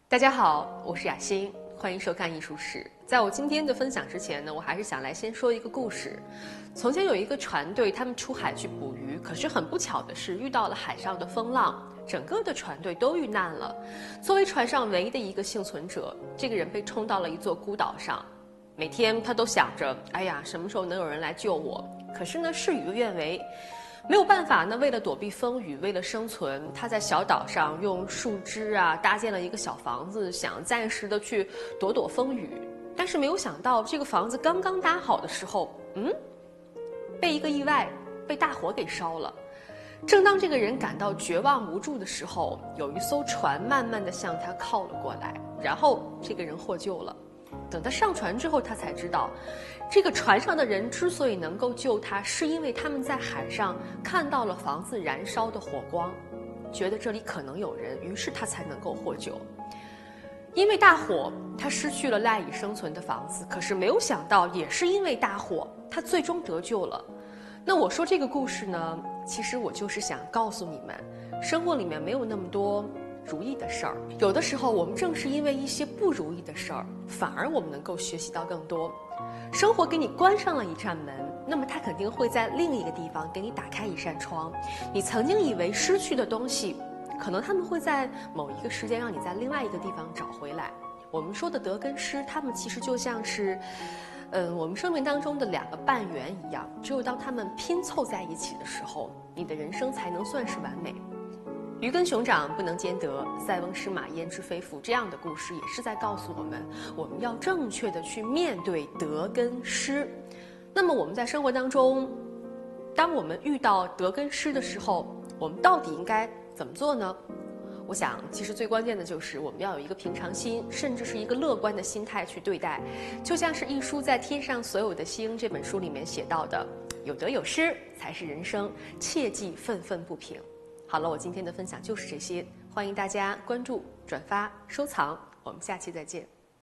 大家好，我是雅欣，欢迎收看艺术史。在我今天的分享之前呢，我还是想来先说一个故事。从前有一个船队，他们出海去捕鱼，可是很不巧的是遇到了海上的风浪，整个的船队都遇难了。作为船上唯一的一个幸存者，这个人被冲到了一座孤岛上。每天他都想着，哎呀，什么时候能有人来救我？可是呢，事与愿违。没有办法呢，为了躲避风雨，为了生存，他在小岛上用树枝搭建了一个小房子，想暂时的去躲躲风雨。但是没有想到，这个房子刚刚搭好的时候，被一个意外，被大火给烧了。正当这个人感到绝望无助的时候，有一艘船慢慢的向他靠了过来，然后这个人获救了。等他上船之后，他才知道，这个船上的人之所以能够救他，是因为他们在海上看到了房子燃烧的火光，觉得这里可能有人，于是他才能够获救。因为大火，他失去了赖以生存的房子，可是没有想到，也是因为大火，他最终得救了。那我说这个故事呢，其实我就是想告诉你们，生活里面没有那么多如意的事儿，有的时候我们正是因为一些不如意的事儿，反而我们能够学习到更多。生活给你关上了一扇门，那么它肯定会在另一个地方给你打开一扇窗。你曾经以为失去的东西，可能他们会在某一个时间让你在另外一个地方找回来。我们说的得跟失，他们其实就像是我们生命当中的两个半圆一样，只有当他们拼凑在一起的时候，你的人生才能算是完美。鱼跟熊掌不能兼得，塞翁失马焉知非福，这样的故事也是在告诉我们，我们要正确的去面对得跟失。那么我们在生活当中，当我们遇到得跟失的时候，我们到底应该怎么做呢？我想其实最关键的就是我们要有一个平常心，甚至是一个乐观的心态去对待。就像是一书在《天上所有的星》这本书里面写到的，有得有失才是人生，切忌愤愤不平。好了，我今天的分享就是这些，欢迎大家关注、转发、收藏，我们下期再见。